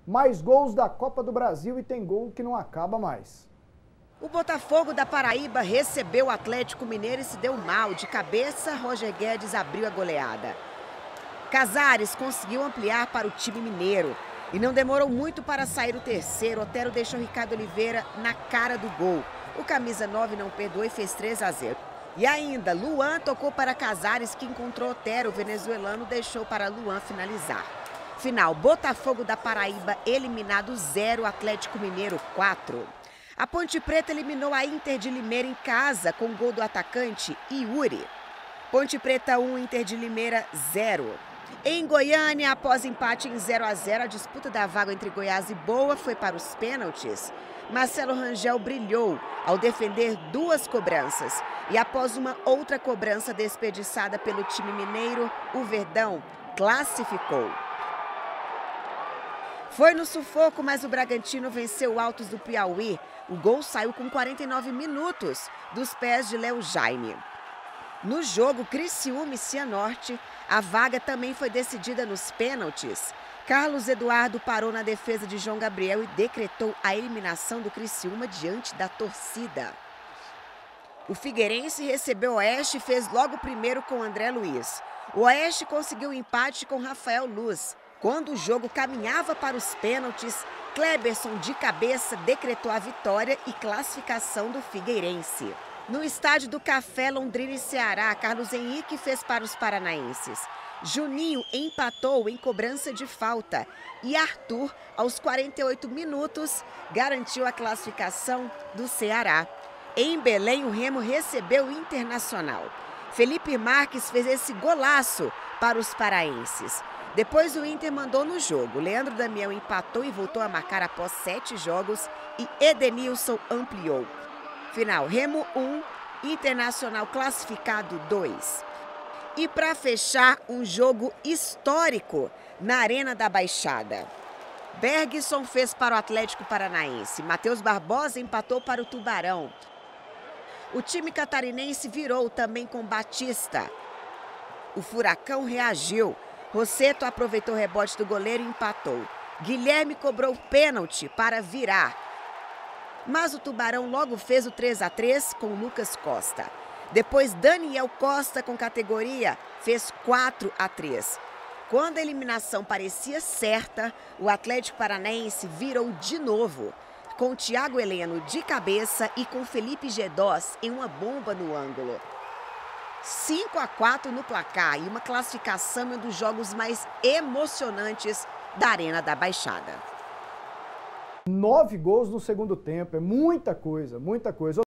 Mais gols da Copa do Brasil e tem gol que não acaba mais. O Botafogo da Paraíba recebeu o Atlético Mineiro e se deu mal. De cabeça, Roger Guedes abriu a goleada. Casares conseguiu ampliar para o time mineiro. E não demorou muito para sair o terceiro. Otero deixou Ricardo Oliveira na cara do gol. O camisa 9 não perdoou e fez 3-0. E ainda, Luan tocou para Casares, que encontrou Otero. O venezuelano deixou para Luan finalizar. Final, Botafogo da Paraíba eliminado 0, Atlético Mineiro 4. A Ponte Preta eliminou a Inter de Limeira em casa com gol do atacante Yuri. Ponte Preta 1, Inter de Limeira 0. Em Goiânia, após empate em 0-0, a disputa da vaga entre Goiás e Boa foi para os pênaltis. Marcelo Rangel brilhou ao defender 2 cobranças. E após uma outra cobrança desperdiçada pelo time mineiro, o Verdão classificou. Foi no sufoco, mas o Bragantino venceu o Altos do Piauí. O gol saiu com 49 minutos dos pés de Léo Jaime. No jogo Criciúma e Cianorte, a vaga também foi decidida nos pênaltis. Carlos Eduardo parou na defesa de João Gabriel e decretou a eliminação do Criciúma diante da torcida. O Figueirense recebeu o Oeste e fez logo o primeiro com André Luiz. O Oeste conseguiu o empate com Rafael Luz. Quando o jogo caminhava para os pênaltis, Kleberson de cabeça decretou a vitória e classificação do Figueirense. No estádio do Café, Londrina e Ceará, Carlos Henrique fez para os paranaenses. Juninho empatou em cobrança de falta e Arthur, aos 48 minutos, garantiu a classificação do Ceará. Em Belém, o Remo recebeu o Internacional. Felipe Marques fez esse golaço para os paraenses. Depois o Inter mandou no jogo. Leandro Damião empatou e voltou a marcar após 7 jogos e Edenilson ampliou. Final, Remo 1, Internacional classificado 2. E para fechar, um jogo histórico na Arena da Baixada. Bergson fez para o Atlético Paranaense. Matheus Barbosa empatou para o Tubarão. O time catarinense virou também com Batista. O Furacão reagiu. Rosseto aproveitou o rebote do goleiro e empatou. Guilherme cobrou pênalti para virar. Mas o Tubarão logo fez o 3-3 com Lucas Costa. Depois Daniel Costa, com categoria, fez 4-3. Quando a eliminação parecia certa, o Atlético Paranaense virou de novo, com Thiago Heleno de cabeça e com Felipe Gedós em uma bomba no ângulo. 5-4 no placar e uma classificação em um dos jogos mais emocionantes da Arena da Baixada. 9 gols no segundo tempo, é muita coisa, muita coisa.